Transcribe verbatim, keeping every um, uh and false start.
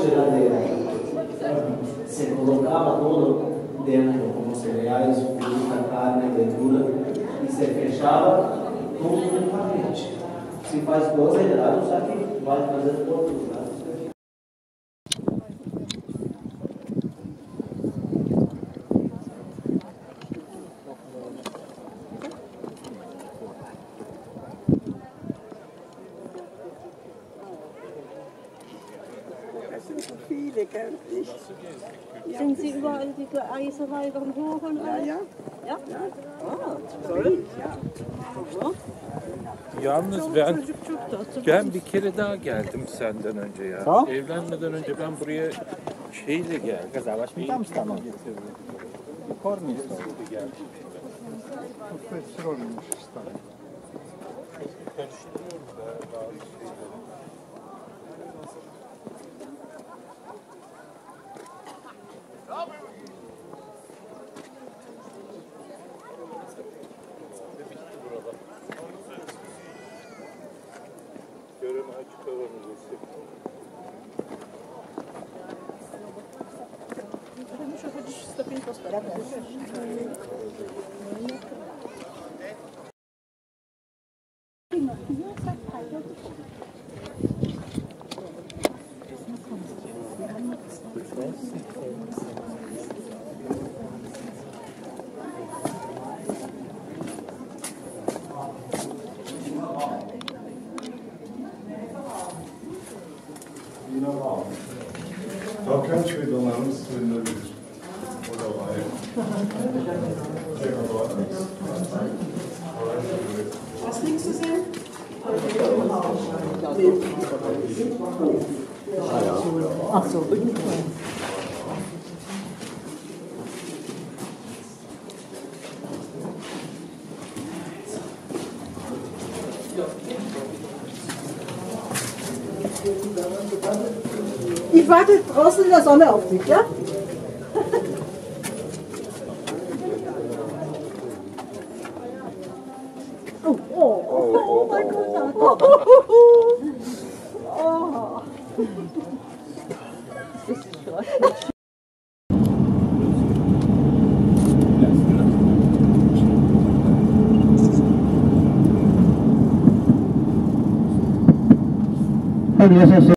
geladeira. Se colocava todo dentro, como cereais, fruta, carne, verdura, e se fechava tudo no pacote. Se faz doze graus, aqui vai fazer outros graus. Das sind so viele, gell? Ich, ja. Sind Sie überall die Eisenweibern hoch und ja, alles? ja. Ja? Ja. Aa, toll. Ja. Yalnız ben Çocuk çok tatlı. ben bir kere daha geldim senden önce ya. Tamam. Evlenmeden önce ben buraya şeyle geldim. Казалось, мы там станем. Корни Göreme açık hava müzesi. Muszę chodzić stopień po stopniu. Docker Schwebelands Windelbild. Oder Wein. Was liegst du sehen? Ach so. Ich warte draußen in der Sonne auf dich, ja? Oh, oh, oh, oh mein Gott. Oh, oh, oh. Das ist schrecklich. Bueno, eso